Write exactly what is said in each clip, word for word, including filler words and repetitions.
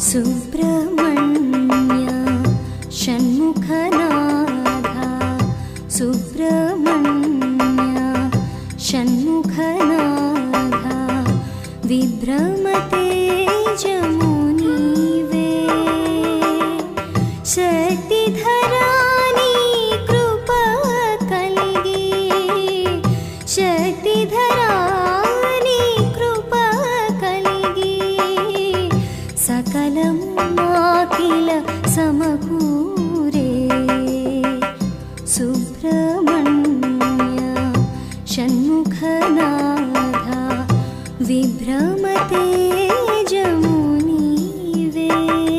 सुब्रह्मण्य षण्मुखनाथा सुब्रह्मण्य षण्मुखनाथा विभ्रमते जमुनीवे शक्तिधरानी कृपा कलिगे शक्तिधरानी कृपा कलिगे सकलं माकिल समकूरे सुब्रह्मण्य षण्मुखनाथा विभ्रमते जमुनीवे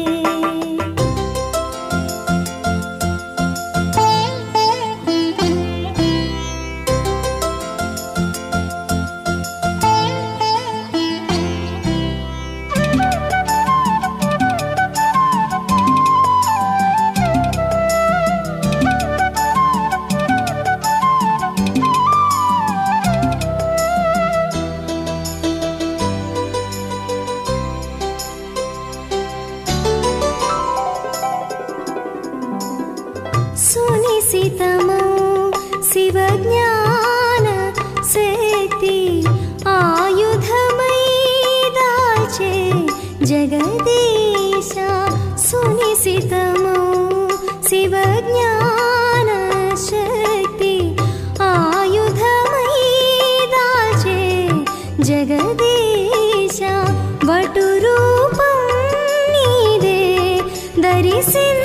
सुनिशितमो शिवज्ञान शक्ति आयुधमयी दाचे जगदीश सुनिशितमो शिवज्ञान शक्ति आयुधमयी दाचे जगदीश वटुरूपं नीदे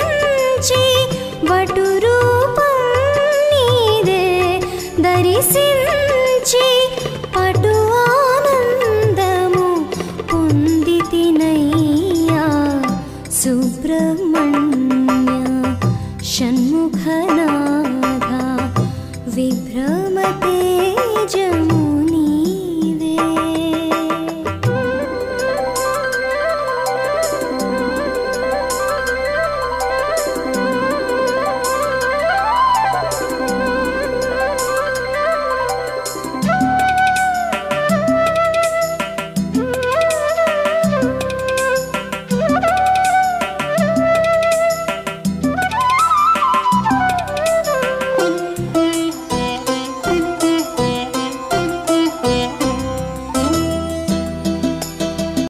दर्शिंచి वटुरूपं नीदे दर्शिंచి